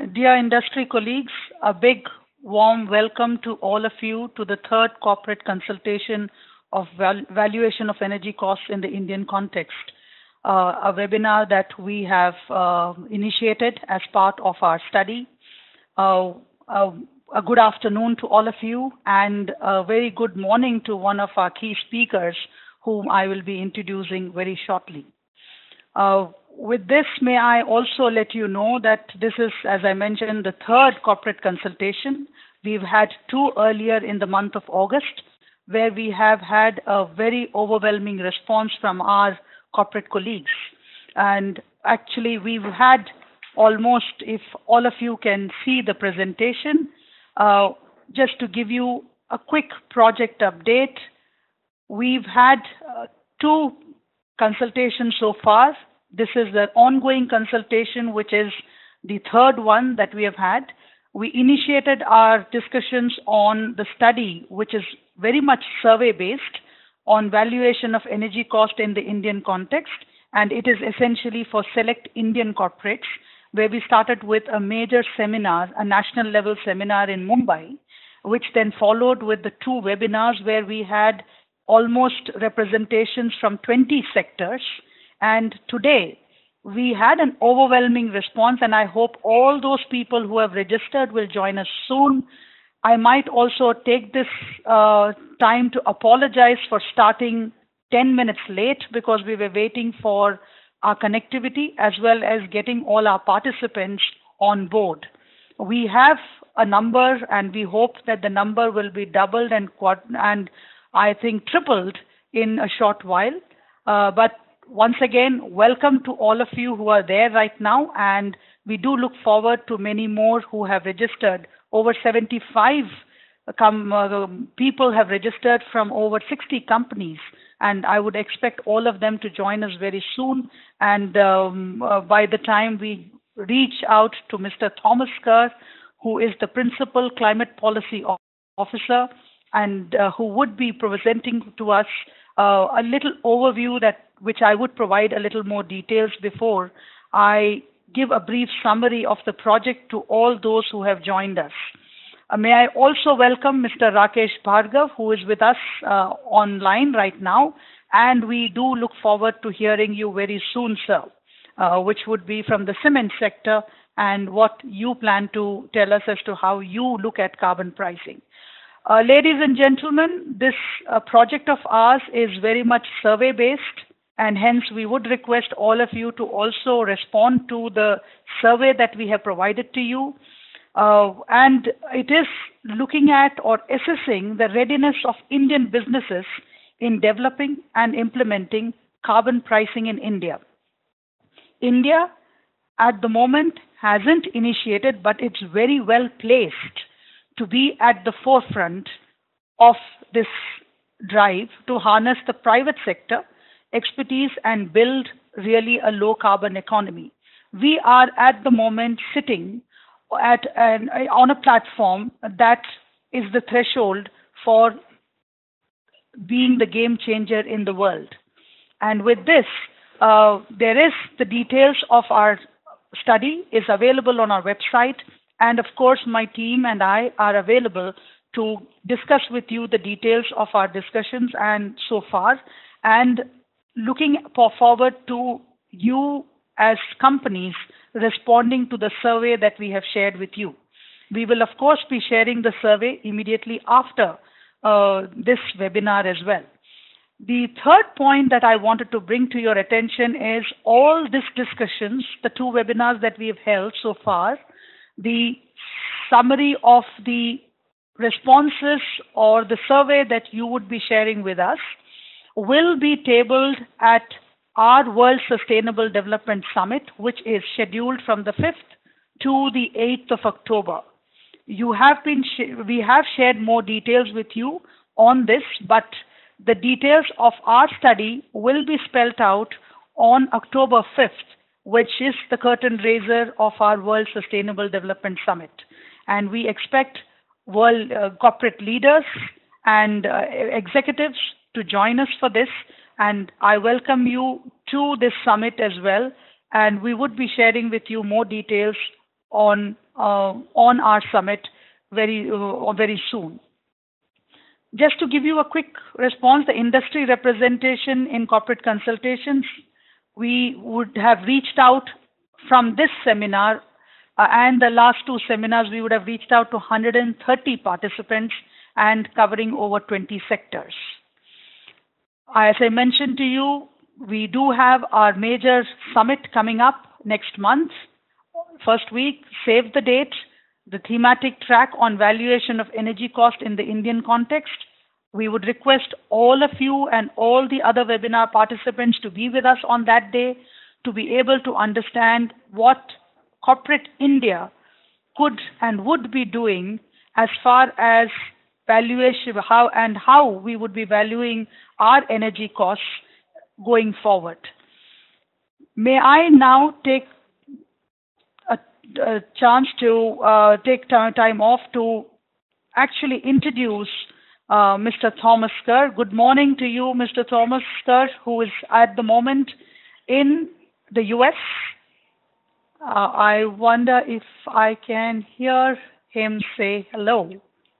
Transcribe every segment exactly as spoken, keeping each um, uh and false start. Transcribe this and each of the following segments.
Dear industry colleagues, a big warm welcome to all of you to the third corporate consultation of val valuation of energy costs in the Indian context, uh, a webinar that we have uh, initiated as part of our study. Uh, uh, a good afternoon to all of you, and a very good morning to one of our key speakers, whom I will be introducing very shortly. Uh, with this, may I also let you know that this is, as I mentioned, the third corporate consultation. We've had two earlier in the month of August, where we have had a very overwhelming response from our corporate colleagues. And actually, we've had almost, if all of you can see the presentation, uh, just to give you a quick project update, we've had uh, two consultations so far. This is the ongoing consultation, which is the third one that we have had. We initiated our discussions on the study, which is very much survey-based, on valuation of energy cost in the Indian context, and it is essentially for select Indian corporates, where we started with a major seminar, a national level seminar in Mumbai, which then followed with the two webinars where we had almost representations from twenty sectors. And today, we had an overwhelming response, and I hope all those people who have registered will join us soon. I might also take this uh, time to apologize for starting ten minutes late, because we were waiting for our connectivity as well as getting all our participants on board. We have a number, and we hope that the number will be doubled and quad and I think tripled in a short while. Uh, but once again, welcome to all of you who are there right now, and we do look forward to many more who have registered. Over seventy-five com uh, people have registered from over sixty companies, and I would expect all of them to join us very soon. And um, uh, by the time we reach out to Mister Thomas Kerr, who is the Principal Climate Policy Officer, and uh, who would be presenting to us uh, a little overview that which I would provide a little more details before I give a brief summary of the project to all those who have joined us. Uh, may I also welcome Mister Rakesh Bhargav, who is with us uh, online right now, and we do look forward to hearing you very soon, sir, uh, which would be from the cement sector and what you plan to tell us as to how you look at carbon pricing. Uh, ladies and gentlemen, this uh, project of ours is very much survey-based, and hence we would request all of you to also respond to the survey that we have provided to you. Uh, and it is looking at or assessing the readiness of Indian businesses in developing and implementing carbon pricing in India. India, at the moment, hasn't initiated, but it's very well placed to be at the forefront of this drive to harness the private sector expertise and build really a low carbon economy. We are at the moment sitting at an, on a platform that is the threshold for being the game changer in the world. And with this, uh, there is the details of our study is available on our website. And of course, my team and I are available to discuss with you the details of our discussions and so far, and looking forward to you as companies responding to the survey that we have shared with you. We will, of course, be sharing the survey immediately after uh, this webinar as well. The third point that I wanted to bring to your attention is all these discussions, the two webinars that we have held so far, the summary of the responses or the survey that you would be sharing with us will be tabled at our World Sustainable Development Summit, which is scheduled from the fifth to the eighth of October. You have been we have shared more details with you on this, but the details of our study will be spelled out on October fifth, which is the curtain raiser of our World Sustainable Development Summit. And we expect world uh, corporate leaders and uh, executives to join us for this. And I welcome you to this summit as well. And we would be sharing with you more details on uh, on our summit very uh, very soon. Just to give you a quick response, the industry representation in corporate consultations, we would have reached out from this seminar uh, and the last two seminars, we would have reached out to one hundred thirty participants and covering over twenty sectors. As I mentioned to you, we do have our major summit coming up next month. First week, save the date, the thematic track on valuation of energy cost in the Indian context. We would request all of you and all the other webinar participants to be with us on that day to be able to understand what corporate India could and would be doing as far as valuation, how and how we would be valuing our energy costs going forward. May I now take a, a chance to uh, take time off to actually introduce uh, Mister Thomas Kerr. Good morning to you, Mister Thomas Kerr, who is at the moment in the U S. Uh, I wonder if I can hear him say hello.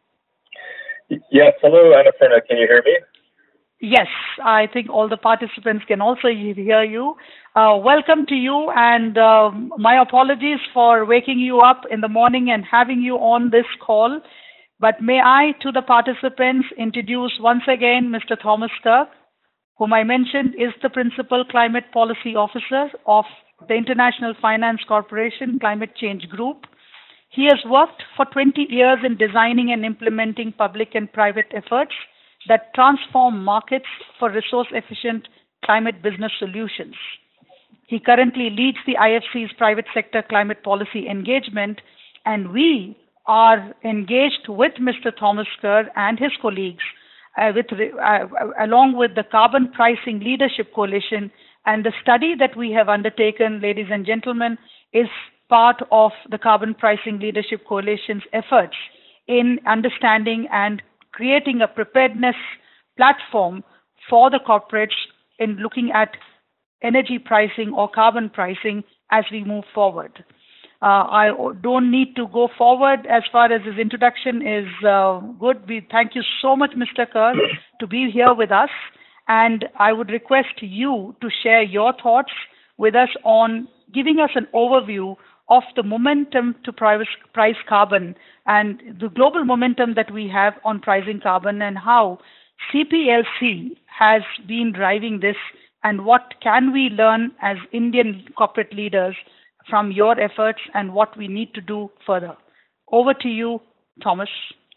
Yes, hello, Anna-Purna. Can you hear me? Yes, I think all the participants can also hear you. Uh, welcome to you, and um, my apologies for waking you up in the morning and having you on this call. But may I, to the participants, introduce once again Mister Thomas Kerr, whom I mentioned is the Principal Climate Policy Officer of the International Finance Corporation Climate Change Group. He has worked for twenty years in designing and implementing public and private efforts that transform markets for resource-efficient climate business solutions. He currently leads the I F C's private sector climate policy engagement, and we are engaged with Mister Thomas Kerr and his colleagues, uh, with, uh, along with the Carbon Pricing Leadership Coalition, and the study that we have undertaken, ladies and gentlemen, is part of the Carbon Pricing Leadership Coalition's efforts in understanding and creating a preparedness platform for the corporates in looking at energy pricing or carbon pricing as we move forward. Uh, I don't need to go forward as far as his introduction is uh, good. We thank you so much, Mister Kerr, to be here with us. And I would request you to share your thoughts with us on giving us an overview of the momentum to price, price carbon and the global momentum that we have on pricing carbon, and how C P L C has been driving this, and what can we learn as Indian corporate leaders from your efforts and what we need to do further. Over to you, Thomas.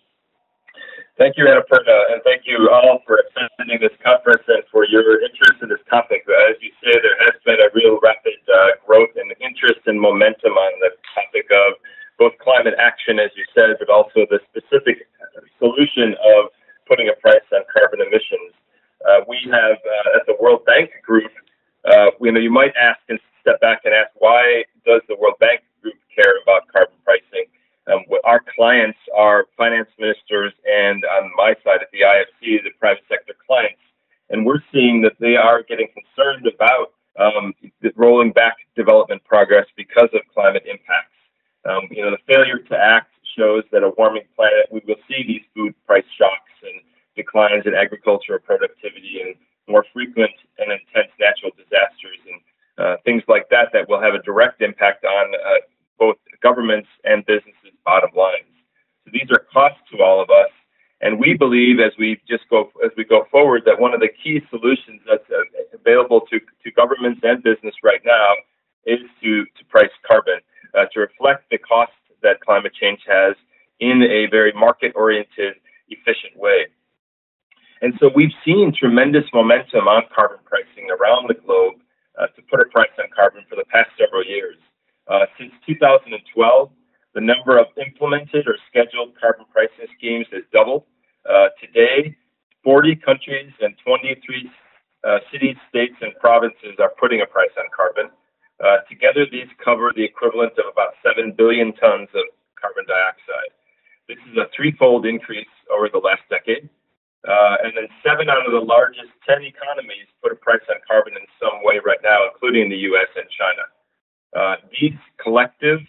Thank you, Anna-Purna, and thank you all for attending this conference and for your interest in this topic. As you say, there has been a real rapid uh, growth in interest and momentum on the topic of both climate action, as you said, but also the specific solution of putting a price on carbon emissions. Uh, we have, uh, at the World Bank Group, uh, you know, you might ask and step back and ask, why does the World Bank Group care about carbon pricing? Um, our clients are finance ministers, and on my side at the I F C, the private sector clients, and we're seeing that they are getting concerned about um, rolling back development progress because of climate impacts. Um, you know, the failure to act shows that a warming planet, we will see these food price shocks and declines in agricultural productivity and more frequent and intense natural disasters and uh, things like that that will have a direct impact on uh, both governments and businesses' bottom lines. So these are costs to all of us, and we believe as we just go as we go forward that one of the key solutions that's uh, available to, to governments and business right now is to, to price carbon, uh, to reflect the cost that climate change has in a very market-oriented, efficient way. And so we've seen tremendous momentum on carbon pricing around the globe uh, to put a price on carbon for the past several years. Uh, since two thousand twelve, the number of implemented or scheduled carbon pricing schemes has doubled. Uh, today, forty countries and twenty-three uh, cities, states, and provinces are putting a price on carbon. Uh, together, these cover the equivalent of about seven billion tons of carbon dioxide. This is a threefold increase over the last decade. Uh, and then seven out of the largest ten economies put a price on carbon in some way right now, including the U S and China. Uh, these collective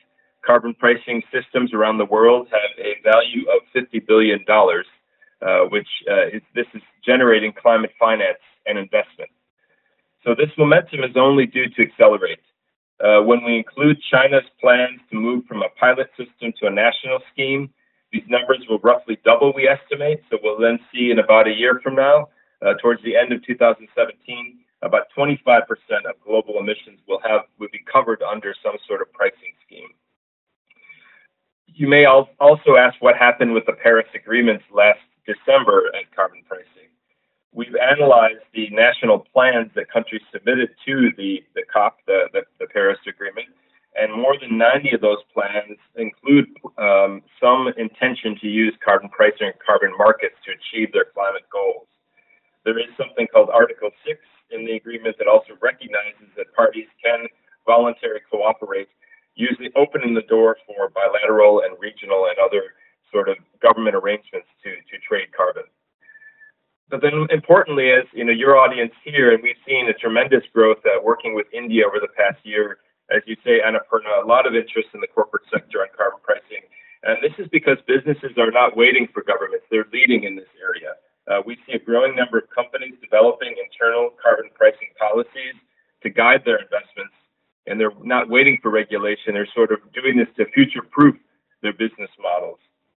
carbon pricing systems around the world have a value of fifty billion dollars, uh, which uh, is, this is generating climate finance and investment. So this momentum is only due to accelerate. Uh, when we include China's plans to move from a pilot system to a national scheme, these numbers will roughly double, we estimate. So we'll then see in about a year from now, uh, towards the end of two thousand seventeen, about twenty-five percent of global emissions will have will be covered under some sort of pricing scheme. You may also ask what happened with the Paris agreements last December at carbon pricing. We've analyzed the national plans that countries submitted to the, the COP, the, the, the Paris Agreement, and more than ninety of those plans include um, some intention to use carbon pricing and carbon markets to achieve their climate goals. There is something called Article six in the agreement that also recognizes that parties can voluntarily cooperate, usually opening the door for bilateral and regional and other sort of government arrangements to, to trade carbon. But then importantly, as you know, your audience here, and we've seen a tremendous growth uh, working with India over the past year, as you say, Annapurna, a lot of interest in the corporate sector on carbon pricing. And this is because businesses are not waiting for governments, they're leading in this area. Uh, we see a growing number of companies developing internal carbon pricing policies to guide their investments, and they're not waiting for regulation, they're sort of doing this to future-proof their business models.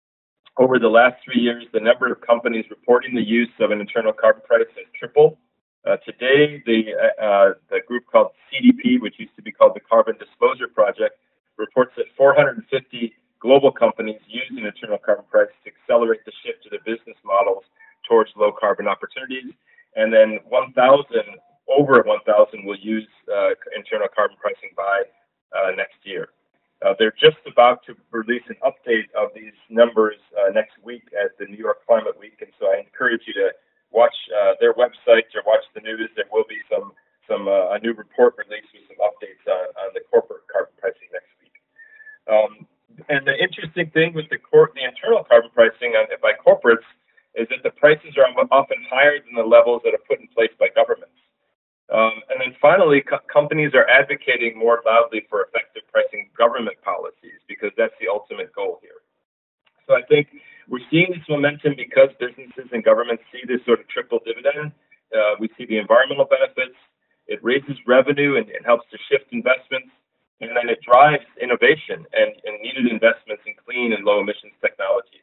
Over the last three years, the number of companies reporting the use of an internal carbon price has tripled. Uh, today, the, uh, the group called C D P, which used to be called the Carbon Disclosure Project, reports that four hundred fifty global companies use an internal carbon price to accelerate the shift to their business models towards low carbon opportunities. And then one thousand, over one thousand will use uh, internal carbon pricing by uh, next year. Uh, they're just about to release an update of these numbers uh, next week at the New York Climate Week, and so I encourage you to watch uh, their website or watch the news. There will be some some uh, a new report released with some updates on, on the corporate carbon pricing next week. Um, and the interesting thing with the, cor the internal carbon pricing on, by corporates is that the prices are often higher than the levels that are put in place by governments. Um, and then finally, co companies are advocating more loudly for effective pricing government policies because that's the ultimate goal here. So I think we're seeing this momentum because businesses and governments see this sort of triple dividend. Uh, we see the environmental benefits, it raises revenue and, and helps to shift investments, and then it drives innovation and, and needed investments in clean and low emissions technologies.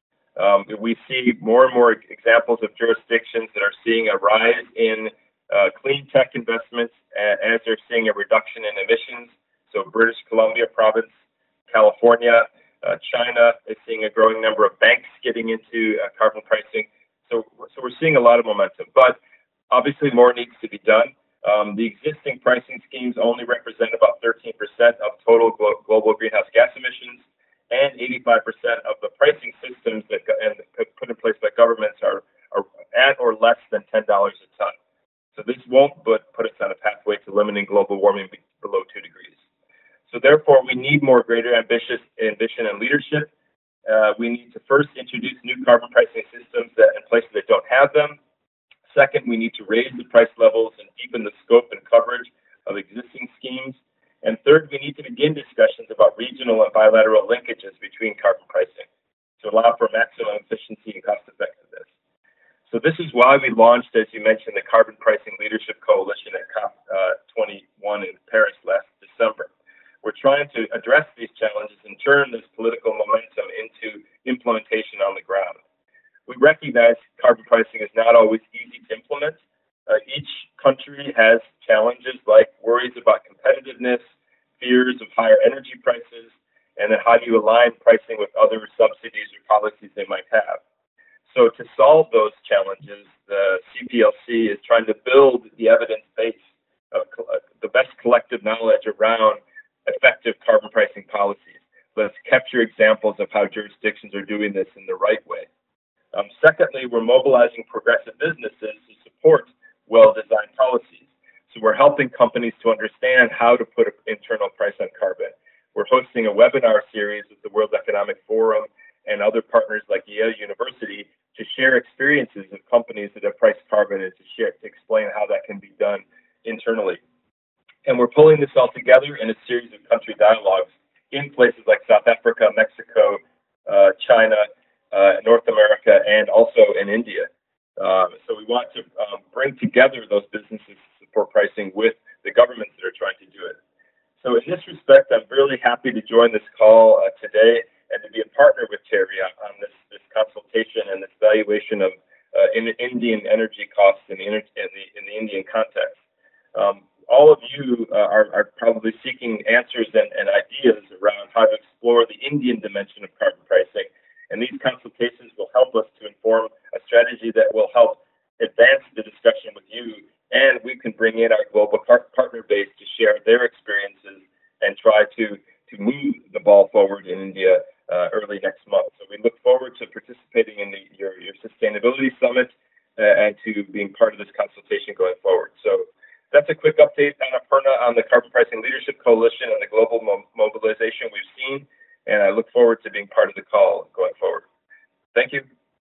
Um, we see more and more examples of jurisdictions that are seeing a rise in Uh, clean tech investments uh, as they're seeing a reduction in emissions. So British Columbia province, California, uh, China is seeing a growing number of banks getting into uh, carbon pricing. So, so we're seeing a lot of momentum, but obviously more needs to be done. Um, the existing pricing schemes only represent about thirteen percent of total glo global greenhouse gas emissions, and eighty-five percent of the pricing systems that and put in place by governments are, are at or less than ten dollars a ton. So this won't put, put us on a pathway to limiting global warming below two degrees. So therefore, we need more greater ambitious ambition and leadership. Uh, we need to first introduce new carbon pricing systems that in places that don't have them. Second, we need to raise the price levels and deepen the scope and coverage of existing schemes. And third, we need to begin discussions about regional and bilateral linkages between carbon pricing to allow for maximum efficiency and cost effectiveness. So this is why we launched, as you mentioned, the Carbon Pricing Leadership Coalition at COP twenty-one in Paris last December. We're trying to address these challenges and turn this political momentum into implementation on the ground. We recognize carbon pricing is not always easy to implement. Uh, each country has challenges like worries about competitiveness, fears of higher energy prices, and then how do you align pricing with other subsidies or policies they might have. So to solve those challenges, the C P L C is trying to build the evidence base of the best collective knowledge around effective carbon pricing policies. Let's capture examples of how jurisdictions are doing this in the right way. Um, secondly, we're mobilizing progressive businesses to support well-designed policies. So we're helping companies to understand how to put an internal price on carbon. We're hosting a webinar series with the World Economic Forum and other partners like Yale University to share experiences of companies that have priced carbon and to share, to explain how that can be done internally. And we're pulling this all together in a series of country dialogues in places like South Africa, Mexico, uh, China, uh, North America, and also in India. Um, so we want to um, bring together those businesses to support pricing with the governments that are trying to do it. So in this respect, I'm really happy to join this call uh, today and to be a partner with TERI on, on this, this consultation and this valuation of uh, in Indian energy costs in the, in the, in the Indian context. Um, all of you uh, are, are probably seeking answers and, and ideas around how to explore the Indian dimension of carbon pricing. And these consultations will help us to inform a strategy that will help advance the discussion with you, and we can bring in our global par partner base to share their experiences and try to, to move the ball forward in India uh, early next month. So we look forward to participating in the, your, your Sustainability Summit uh, and to being part of this consultation going forward. So that's a quick update, Annapurna, on the Carbon Pricing Leadership Coalition and the global mo mobilization we've seen. And I look forward to being part of the call going forward. Thank you.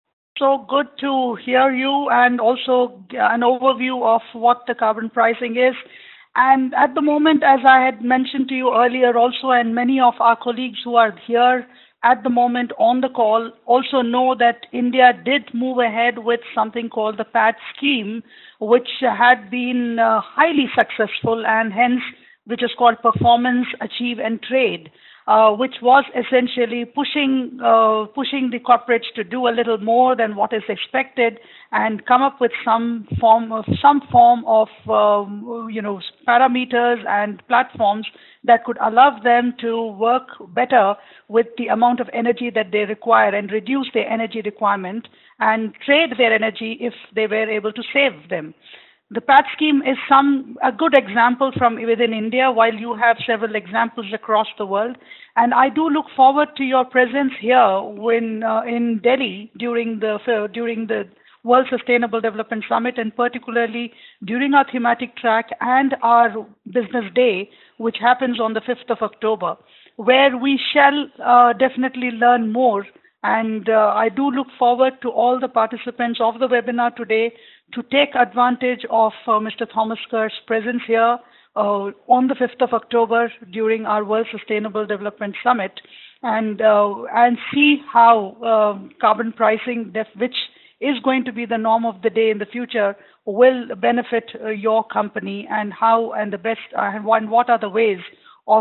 So good to hear you, and also an overview of what the carbon pricing is. And at the moment, as I had mentioned to you earlier also, and many of our colleagues who are here at the moment on the call also know that India did move ahead with something called the P A T scheme, which had been uh, highly successful, and hence which is called Performance, Achieve and Trade. Uh, which was essentially pushing uh, pushing the corporates to do a little more than what is expected, and come up with some form of some form of um, you know parameters and platforms that could allow them to work better with the amount of energy that they require and reduce their energy requirement and trade their energy if they were able to save them. The P A T scheme is some a good example from within India, while you have several examples across the world. And I do look forward to your presence here when uh, in Delhi during the uh, during the World Sustainable Development Summit, and particularly during our thematic track and our business day, which happens on the fifth of October, where we shall uh, definitely learn more. And uh, I do look forward to all the participants of the webinar today to take advantage of uh, Mister Thomas Kerr's presence here uh, on the fifth of October during our World Sustainable Development Summit, and uh, and see how uh, carbon pricing, which is going to be the norm of the day in the future, will benefit uh, your company, and how and the best uh, and what are the ways of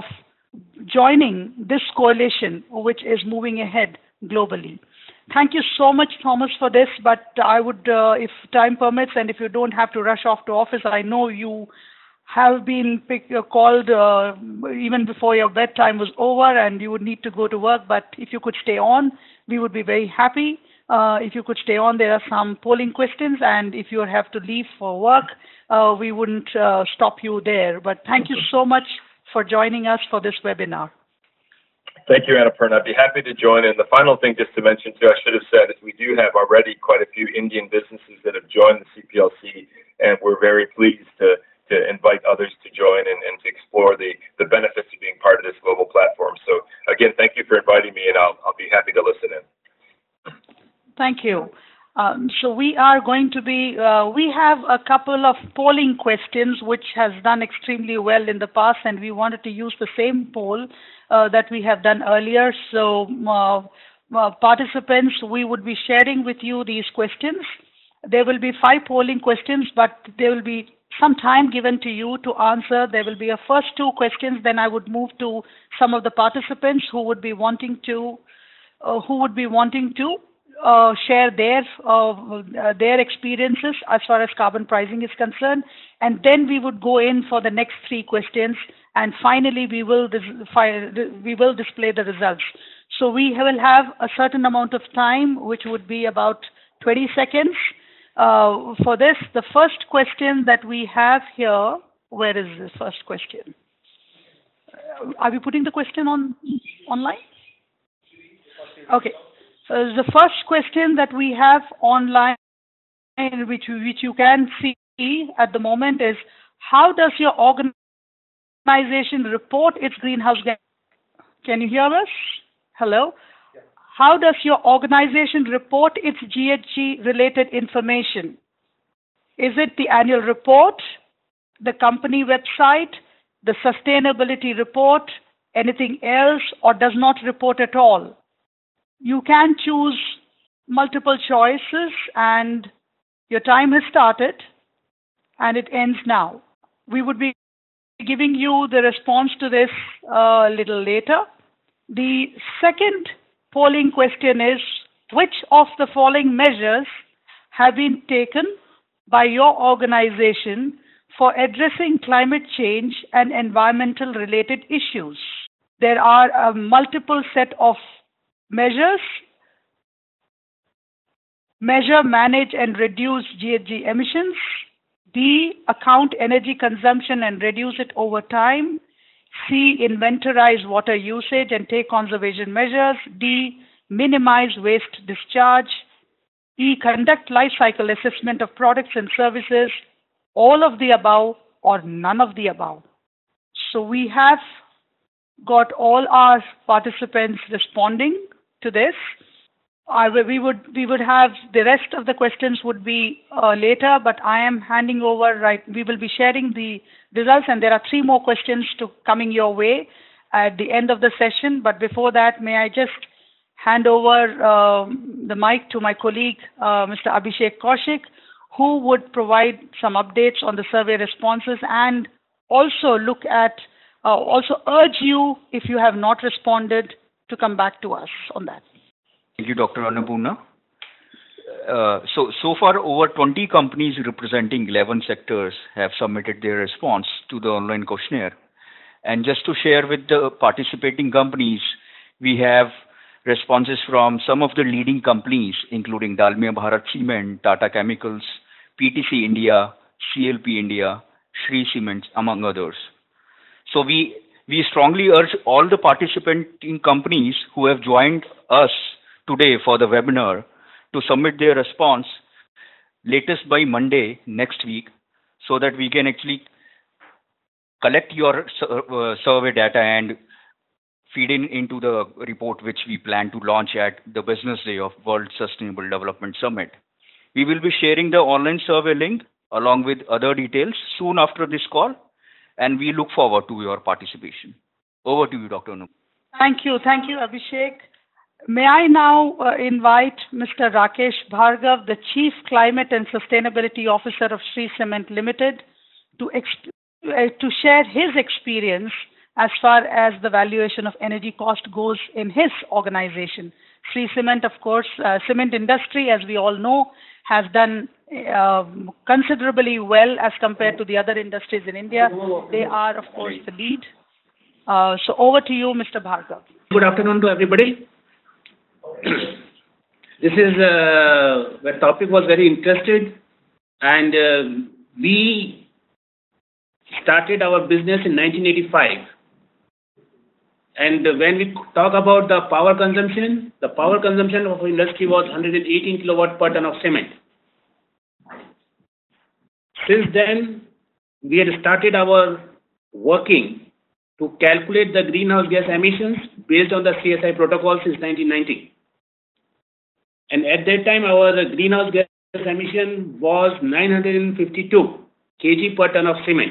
joining this coalition which is moving ahead globally. Thank you so much, Thomas, for this, but I would, uh, if time permits and if you don't have to rush off to office, I know you have been pick, uh, called uh, even before your bedtime was over and you would need to go to work, but if you could stay on, we would be very happy. Uh, if you could stay on, there are some polling questions, and if you have to leave for work, uh, we wouldn't uh, stop you there. But thank you so much for joining us for this webinar. Thank you, Annapurna. I'd be happy to join in. The final thing just to mention, too, I should have said, is we do have already quite a few Indian businesses that have joined the C P L C, and we're very pleased to, to invite others to join and, and to explore the, the benefits of being part of this global platform. So, again, thank you for inviting me, and I'll, I'll be happy to listen in. Thank you. Um, so we are going to be, uh, we have a couple of polling questions which has done extremely well in the past, and we wanted to use the same poll uh, that we have done earlier. So uh, uh, participants, we would be sharing with you these questions. There will be five polling questions, but there will be some time given to you to answer. There will be a first two questions, then I would move to some of the participants who would be wanting to, uh, who would be wanting to Uh, share their uh, uh, their experiences as far as carbon pricing is concerned, and then we would go in for the next three questions, and finally we will we will display the results. So we will have a certain amount of time, which would be about twenty seconds uh, for this. The first question that we have here, where is the first question? Uh, are we putting the question on online? Okay. Uh, the first question that we have online, which, which you can see at the moment, is how does your organization report its greenhouse gas? Can you hear us? Hello? Yeah. How does your organization report its G H G-related information? Is it the annual report, the company website, the sustainability report, anything else or does not report at all. You can choose multiple choices, and your time has started and it ends now. We would be giving you the response to this a little later. The second polling question is, which of the following measures have been taken by your organization for addressing climate change and environmental related issues? There are a multiple set of measures. Measure, manage, and reduce G H G emissions. D, account energy consumption and reduce it over time. C, inventorize water usage and take conservation measures. D, minimize waste discharge. E, conduct life cycle assessment of products and services. All of the above or none of the above. So we have got all our participants responding to this. I, we would we would have the rest of the questions would be uh, later, but I am handing over right. We will be sharing the results, and there are three more questions to coming your way at the end of the session. But before that, may I just hand over uh, the mic to my colleague, uh, Mister Abhishek Kaushik, who would provide some updates on the survey responses and also look at, uh, also urge you, if you have not responded, to come back to us on that. Thank you, Doctor Annapurna. Uh, so, so far, over twenty companies representing eleven sectors have submitted their response to the online questionnaire. And just to share with the participating companies, we have responses from some of the leading companies, including Dalmia Bharat Cement, Tata Chemicals, P T C India, C L P India, Shree Cements, among others. So we, we strongly urge all the participating companies who have joined us today for the webinar to submit their response latest by Monday next week, so that we can actually collect your uh, survey data and feed in into the report which we plan to launch at the business day of World Sustainable Development Summit. We will be sharing the online survey link along with other details soon after this call, and we look forward to your participation. Over to you, Doctor Anu. Thank you. Thank you, Abhishek. May I now uh, invite Mister Rakesh Bhargav, the Chief Climate and Sustainability Officer of Shree Cement Limited, to, exp uh, to share his experience as far as the valuation of energy cost goes in his organization. Shree Cement, of course, uh, cement industry, as we all know, has done uh, considerably well as compared to the other industries in India. They are, of course, the lead. Uh, so over to you, Mister Bhargav. Good afternoon to everybody. This is uh, the topic was very interested, and uh, we started our business in nineteen eighty-five. And when we talk about the power consumption, the power consumption of industry was one hundred eighteen kilowatt per ton of cement. Since then, we had started our working to calculate the greenhouse gas emissions based on the C S I protocol since nineteen ninety. And at that time, our greenhouse gas emission was nine hundred fifty-two kilograms per ton of cement.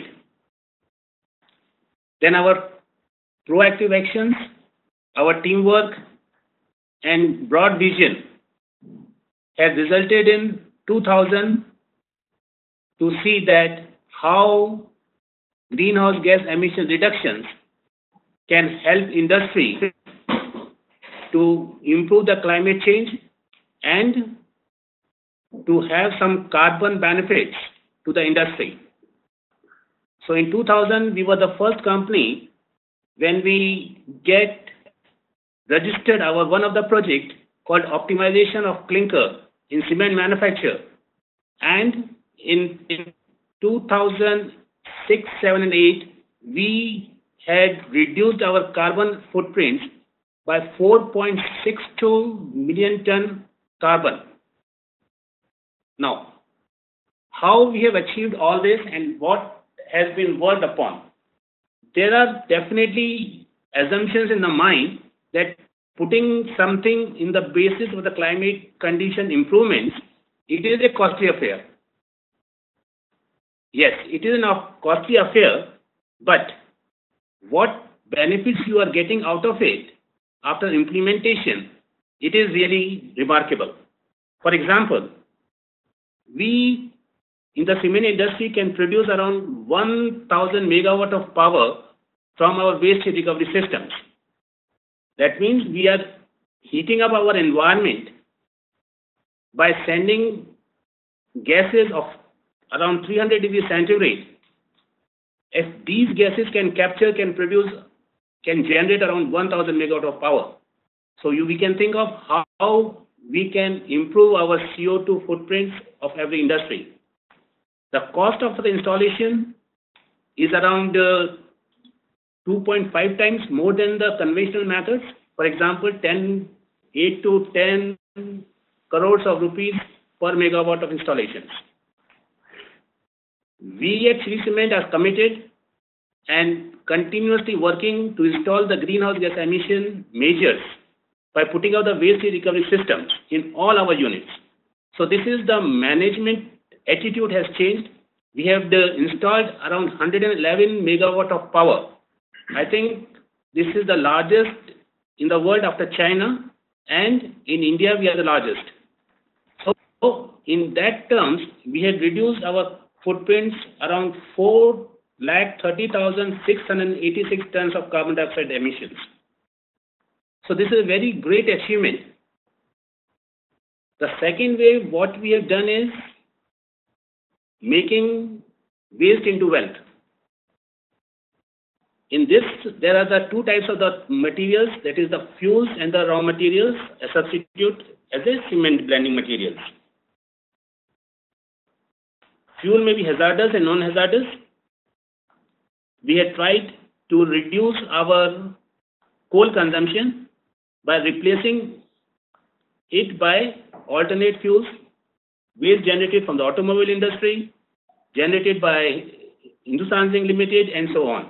Then our proactive actions, our teamwork, and broad vision have resulted in two thousand to see that how greenhouse gas emission reductions can help industry to improve the climate change and to have some carbon benefits to the industry. So in two thousand, we were the first company when we get registered our one of the project called optimization of clinker in cement manufacture. And in, in two thousand six, seven, and eight, we had reduced our carbon footprints by four point six two million ton carbon. Now, how we have achieved all this and what has been worked upon? There are definitely assumptions in the mind that putting something in the basis of the climate condition improvements, it is a costly affair. Yes, it is a costly affair, but what benefits you are getting out of it after implementation, it is really remarkable. For example, we in the cement industry can produce around one thousand megawatt of power from our waste heat recovery systems. That means we are heating up our environment by sending gases of around three hundred degrees centigrade. If these gases can capture, can produce, can generate around one thousand megawatt of power. So you, we can think of how we can improve our C O two footprints of every industry. The cost of the installation is around uh, two point five times more than the conventional methods. For example, ten, eight to ten crores of rupees per megawatt of installations. We at Shree Cement are committed and continuously working to install the greenhouse gas emission measures by putting out the waste heat recovery systems in all our units. So this is the management attitude has changed. We have the installed around one hundred eleven megawatt of power. I think this is the largest in the world after China, and in India we are the largest. So in that terms, we had reduced our footprints around four lakh thirty thousand six hundred eighty-six tons of carbon dioxide emissions. So this is a very great achievement. The second way, what we have done is making waste into wealth. In this, there are the two types of the materials, that is the fuels and the raw materials, a substitute as a cement blending materials. Fuel may be hazardous and non-hazardous. We had tried to reduce our coal consumption by replacing it by alternate fuels, waste generated from the automobile industry, generated by Hindustan Zinc Limited, and so on.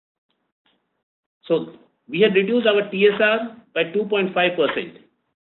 So we had reduced our T S R by two point five percent.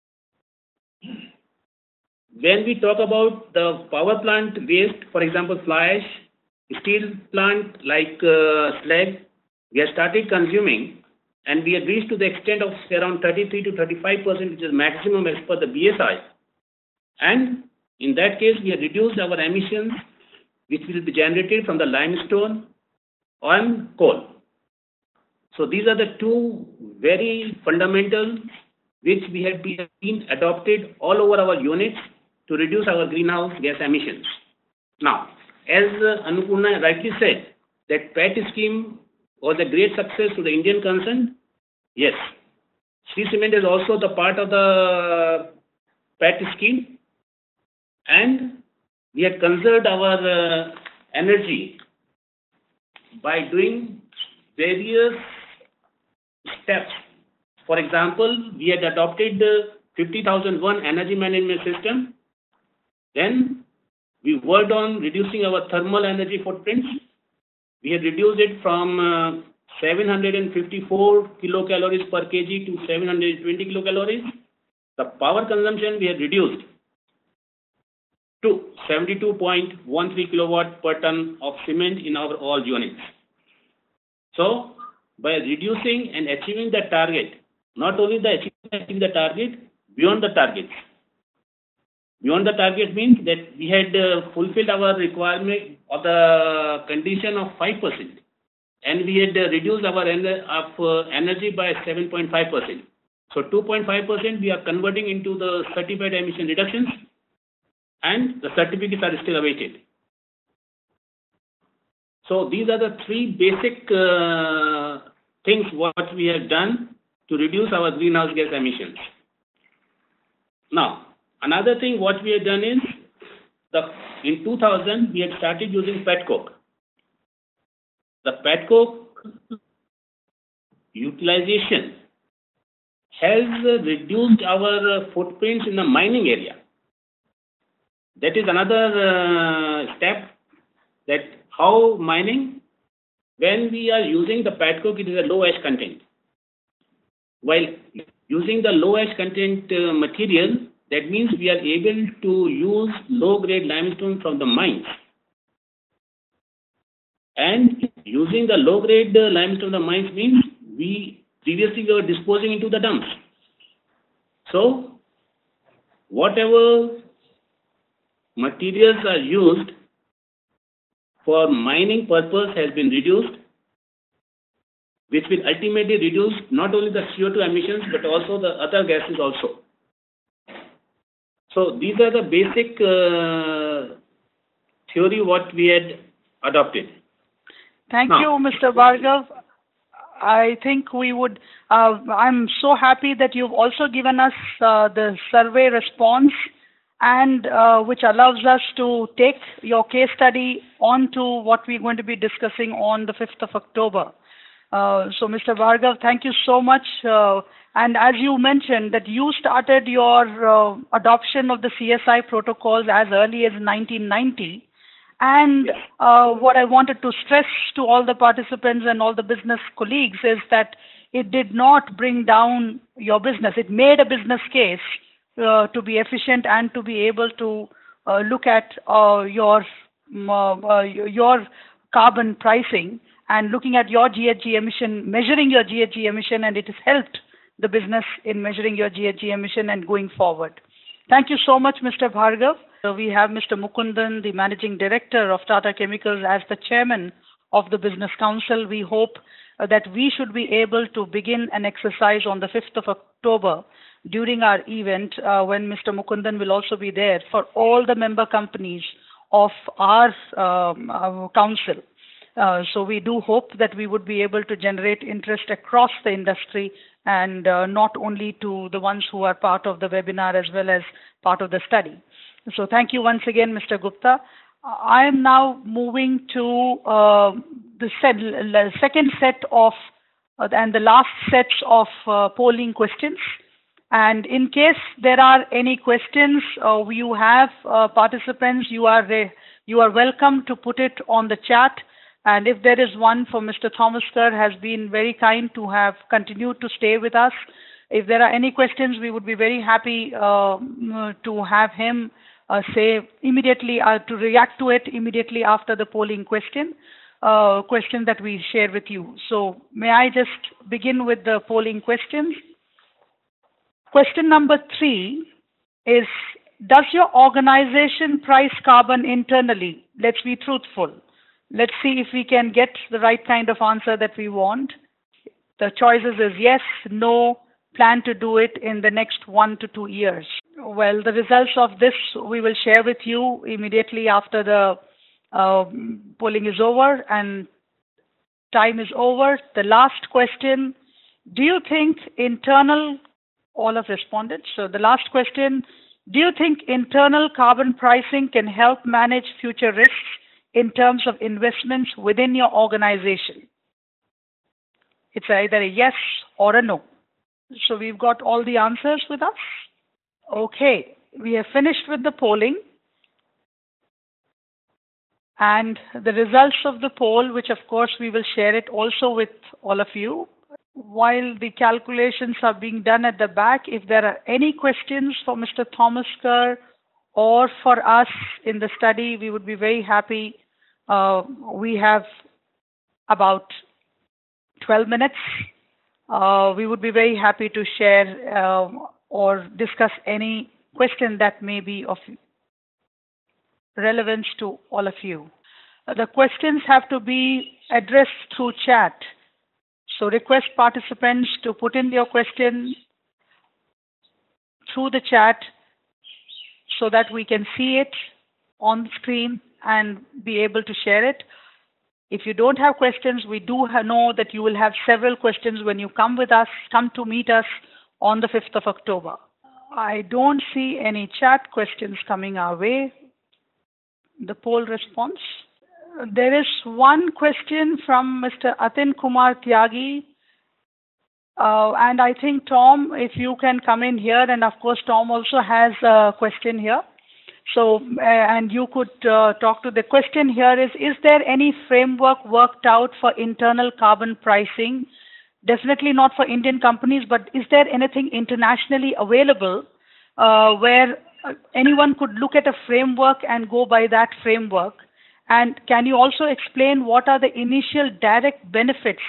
When we talk about the power plant waste, for example, fly ash, steel plant like uh, slag, we have started consuming, and we have reached to the extent of around thirty-three to thirty-five percent, which is maximum as per the B S I. And in that case, we have reduced our emissions, which will be generated from the limestone on coal. So these are the two very fundamental which we have been adopted all over our units to reduce our greenhouse gas emissions. Now, as uh, Annapurna rightly said, that P E T scheme was a great success to the Indian concern. Yes, Shree Cement is also the part of the P E T scheme, and we had conserved our uh, energy by doing various steps. For example, we had adopted the fifty thousand one energy management system. Then we worked on reducing our thermal energy footprints. We had reduced it from uh, seven hundred fifty-four kilocalories per kg to seven hundred twenty kilocalories. The power consumption we had reduced to seventy-two point one three kilowatt per ton of cement in our all units. So by reducing and achieving the target, not only the achieving the target, beyond the targets. Beyond the target means that we had uh, fulfilled our requirement of the condition of five percent, and we had uh, reduced our en of, uh, energy by seven point five percent. So two point five percent we are converting into the certified emission reductions, and the certificates are still awaited. So these are the three basic uh, things what we have done to reduce our greenhouse gas emissions. Now, another thing what we have done is, the in two thousand we had started using petcoke. The petcoke utilization has reduced our footprints in the mining area. That is another uh, step, that how mining, when we are using the petcoke, it is a low ash content. While using the low ash content uh, material, that means we are able to use low grade limestone from the mines. And using the low grade uh, limestone from the mines means we previously were disposing into the dumps. So whatever materials are used for mining purpose has been reduced, which will ultimately reduce not only the C O two emissions but also the other gases also. So these are the basic uh, theory what we had adopted. Thank now, you, Mister Bhargav. I think we would, uh, I'm so happy that you've also given us uh, the survey response, and uh, which allows us to take your case study on to what we're going to be discussing on the fifth of October. Uh, so, Mister Bhargav, thank you so much. Uh, and as you mentioned, that you started your uh, adoption of the C S I protocols as early as nineteen ninety. And yes. uh, what I wanted to stress to all the participants and all the business colleagues is that it did not bring down your business. It made a business case uh, to be efficient and to be able to uh, look at uh, your uh, your carbon pricing and looking at your G H G emission, measuring your G H G emission, and it has helped the business in measuring your G H G emission and going forward. Thank you so much, Mister Bhargav. So we have Mister Mukundan, the Managing Director of Tata Chemicals, as the Chairman of the Business Council. We hope uh, that we should be able to begin an exercise on the fifth of October during our event uh, when Mister Mukundan will also be there for all the member companies of our, um, our council. Uh, so we do hope that we would be able to generate interest across the industry and uh, not only to the ones who are part of the webinar as well as part of the study. So thank you once again, Mister Gupta. I am now moving to uh, the set, second set of uh, and the last sets of uh, polling questions. And in case there are any questions uh, you have, uh, participants, you are uh, you are welcome to put it on the chat. And if there is one for Mister Thomasker, has been very kind to have continued to stay with us. If there are any questions, we would be very happy uh, to have him uh, say immediately, uh, to react to it immediately after the polling question, uh, question that we share with you. So may I just begin with the polling questions? Question number three is, does your organization price carbon internally? Let's be truthful. Let's see if we can get the right kind of answer that we want. The choices is yes, no, plan to do it in the next one to two years. Well, the results of this we will share with you immediately after the uh, polling is over and time is over. The last question, do you think internal, all have responded. So the last question, do you think internal carbon pricing can help manage future risks in terms of investments within your organization? It's either a yes or a no. So we've got all the answers with us. Okay, we have finished with the polling. And the results of the poll, which of course we will share it also with all of you. While the calculations are being done at the back, if there are any questions for Mister Thomasker or for us in the study, we would be very happy. Uh, we have about twelve minutes. Uh, we would be very happy to share uh, or discuss any question that may be of relevance to all of you. Uh, the questions have to be addressed through chat. So request participants to put in your question through the chat so that we can see it on the screen and be able to share it. If you don't have questions, we do know that you will have several questions when you come with us, come to meet us on the fifth of October. I don't see any chat questions coming our way. The poll response. There is one question from Mister Atin Kumar Tyagi. Uh, and I think, Tom, if you can come in here, and of course, Tom also has a question here. So, uh, and you could uh, talk to the question here is, is there any framework worked out for internal carbon pricing? Definitely not for Indian companies, but is there anything internationally available uh, where anyone could look at a framework and go by that framework? And can you also explain what are the initial direct benefits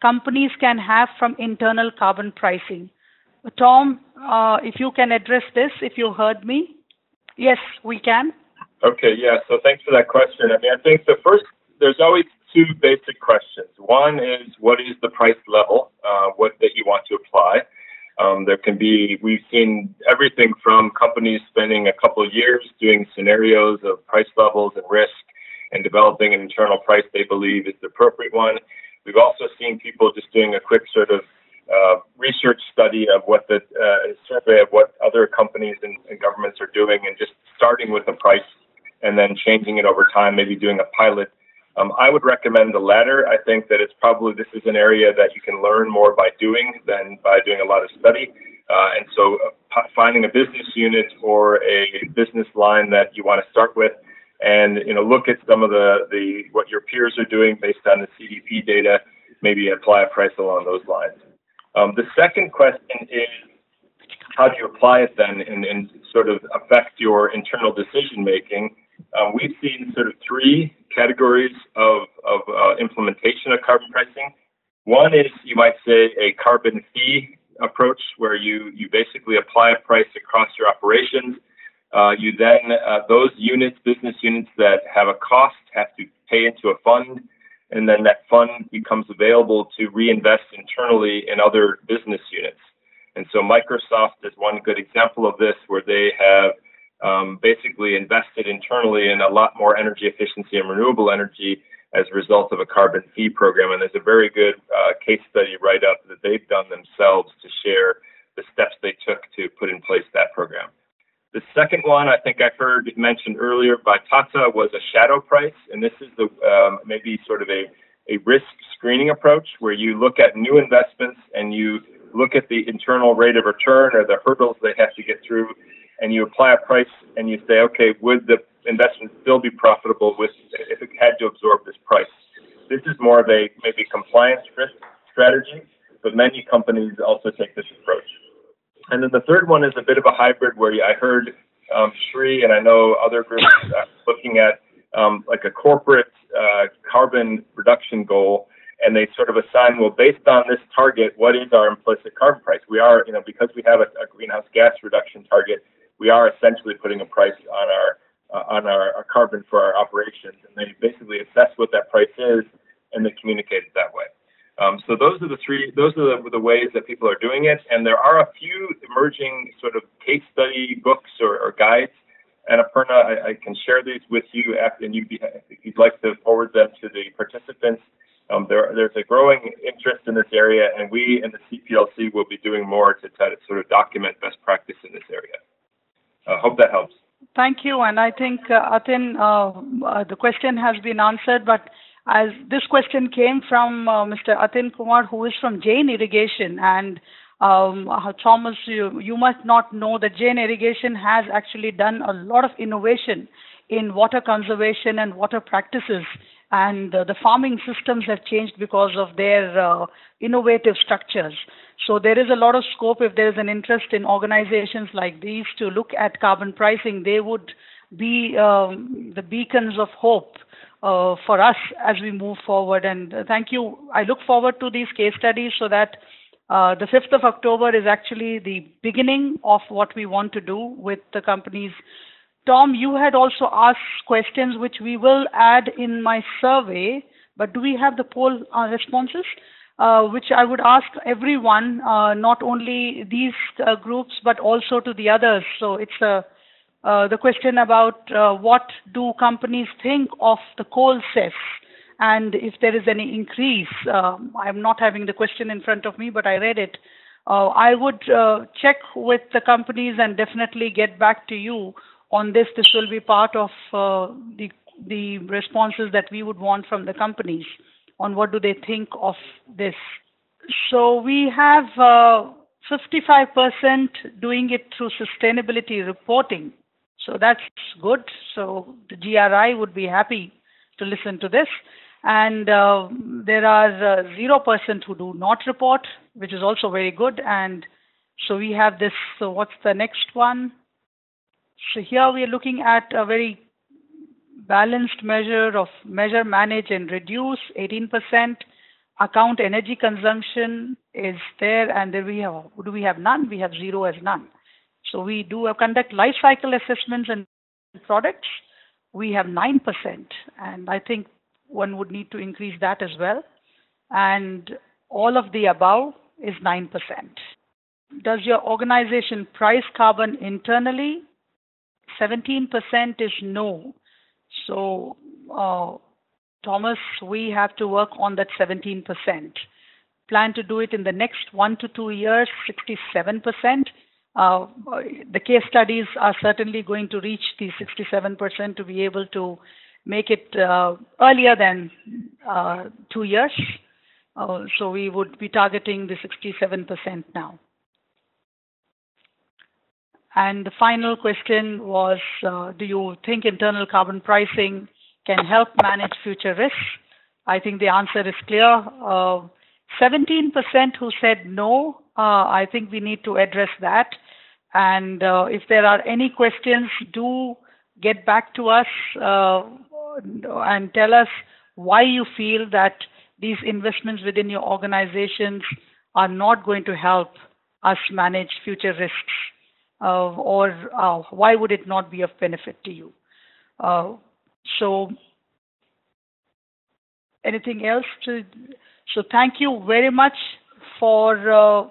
companies can have from internal carbon pricing. Tom, uh, if you can address this, if you heard me. Yes, we can. Okay, yeah, so thanks for that question. I mean, I think the first, there's always two basic questions. One is, what is the price level, uh, what that you want to apply? Um, there can be, we've seen everything from companies spending a couple of years doing scenarios of price levels and risk and developing an internal price they believe is the appropriate one. We've also seen people just doing a quick sort of uh, research study of what the uh, survey of what other companies and, and governments are doing and just starting with a price and then changing it over time, maybe doing a pilot. Um, I would recommend the latter. I think that it's probably, this is an area that you can learn more by doing than by doing a lot of study. Uh, and so uh, finding a business unit or a business line that you want to start with and, you know, look at some of the, the what your peers are doing based on the C D P data, maybe apply a price along those lines. Um, the second question is, how do you apply it then and, and sort of affect your internal decision making? Um, we've seen sort of three categories of, of uh, implementation of carbon pricing. One is, you might say, a carbon fee approach, where you, you basically apply a price across your operations. Uh, you then, uh, those units, business units that have a cost have to pay into a fund, and then that fund becomes available to reinvest internally in other business units. And so Microsoft is one good example of this, where they have um, basically invested internally in a lot more energy efficiency and renewable energy as a result of a carbon fee program. And there's a very good uh, case study write-up that they've done themselves to share the steps they took to put in place that program. The second one, I think I've heard mentioned earlier by Tata, was a shadow price. And this is the um, maybe sort of a, a risk screening approach, where you look at new investments and you look at the internal rate of return or the hurdles they have to get through, and you apply a price and you say, okay, would the investment still be profitable with if it had to absorb this price? This is more of a maybe compliance risk strategy, but many companies also take this approach. And then the third one is a bit of a hybrid, where I heard um, Shri and I know other groups uh, looking at um, like a corporate uh, carbon reduction goal, and they sort of assign, well, based on this target, what is our implicit carbon price? We are, you know, because we have a, a greenhouse gas reduction target, we are essentially putting a price on our uh, on our, our carbon for our operations, and they basically assess what that price is, and they communicate it that way. Um, so those are the three, those are the, the ways that people are doing it, and there are a few emerging sort of case study books or, or guides. And Aparna, I, I can share these with you after, and you'd be, if you'd like to forward them to the participants. Um, there, there's a growing interest in this area, and we in the C P L C will be doing more to try to sort of document best practice in this area. I uh, hope that helps. Thank you, and I think, uh, Atin, uh, uh, the question has been answered, but as this question came from uh, Mister Atin Kumar, who is from Jain Irrigation, and um, uh, Thomas, you, you must not know that Jain Irrigation has actually done a lot of innovation in water conservation and water practices, and uh, the farming systems have changed because of their uh, innovative structures. So there is a lot of scope. If there is an interest in organizations like these to look at carbon pricing, they would be um, the beacons of hope Uh, for us as we move forward. And uh, thank you. I look forward to these case studies, so that uh, the fifth of October is actually the beginning of what we want to do with the companies. Tom, you had also asked questions which we will add in my survey, but do we have the poll uh, responses? Uh, which I would ask everyone, uh, not only these uh, groups, but also to the others. So it's a Uh, the question about uh, what do companies think of the coal cess, and if there is any increase. Uh, I'm not having the question in front of me, but I read it. Uh, I would uh, check with the companies and definitely get back to you on this. This will be part of uh, the, the responses that we would want from the companies on what do they think of this. So we have uh, fifty-five percent doing it through sustainability reporting. So that's good. So the G R I would be happy to listen to this. And uh, there are uh, zero percent who do not report, which is also very good. And so we have this. So what's the next one? So here we are looking at a very balanced measure of measure, manage, and reduce, eighteen percent. account energy consumption is there, and then we have, do we have none? We have zero as none. So we do uh, conduct life cycle assessments and products. We have nine percent, and I think one would need to increase that as well. And all of the above is nine percent. Does your organization price carbon internally? seventeen percent is no. So, uh, Thomas, we have to work on that seventeen percent. Plan to do it in the next one to two years, sixty-seven percent. Uh, the case studies are certainly going to reach the sixty-seven percent to be able to make it uh, earlier than uh, two years. Uh, so we would be targeting the sixty-seven percent now. And the final question was, uh, do you think internal carbon pricing can help manage future risks? I think the answer is clear. Uh, seventeen percent who said no, uh, I think we need to address that. And uh, if there are any questions, do get back to us uh, and tell us why you feel that these investments within your organizations are not going to help us manage future risks. Uh, or uh, why would it not be of benefit to you? Uh, so, anything else? To, so, thank you very much for uh,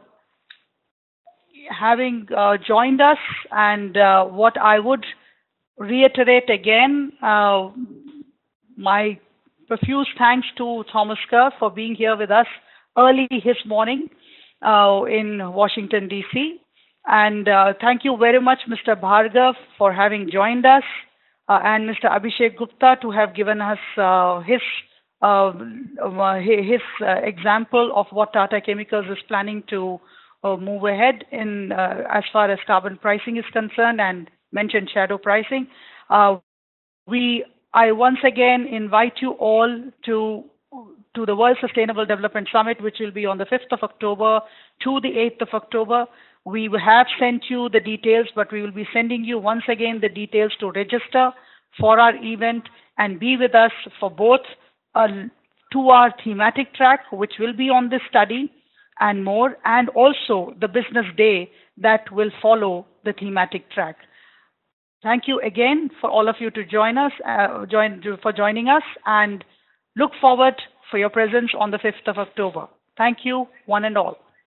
having uh, joined us. And uh, what I would reiterate again, uh, my profuse thanks to Thomas Kerr for being here with us early this morning uh, in Washington, D C And uh, thank you very much, Mister Bhargav, for having joined us, uh, and Mister Abhishek Gupta to have given us uh, his uh, his uh, example of what Tata Chemicals is planning to uh, move ahead in uh, as far as carbon pricing is concerned, and mentioned shadow pricing. Uh, we I once again invite you all to to the World Sustainable Development Summit, which will be on the fifth of October to the eighth of October. We have sent you the details, but we will be sending you once again the details to register for our event and be with us for both a two-hour thematic track, which will be on this study and more, and also the business day that will follow the thematic track. Thank you again for all of you to join us, uh, join for joining us, and look forward for your presence on the fifth of October. Thank you, one and all.